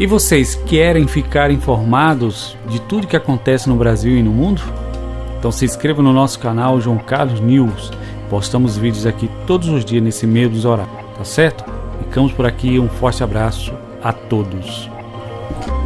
E vocês querem ficar informados de tudo que acontece no Brasil e no mundo? Então se inscreva no nosso canal João Carlos News. Postamos vídeos aqui todos os dias nesse meio dos horários, tá certo? Ficamos por aqui, um forte abraço a todos.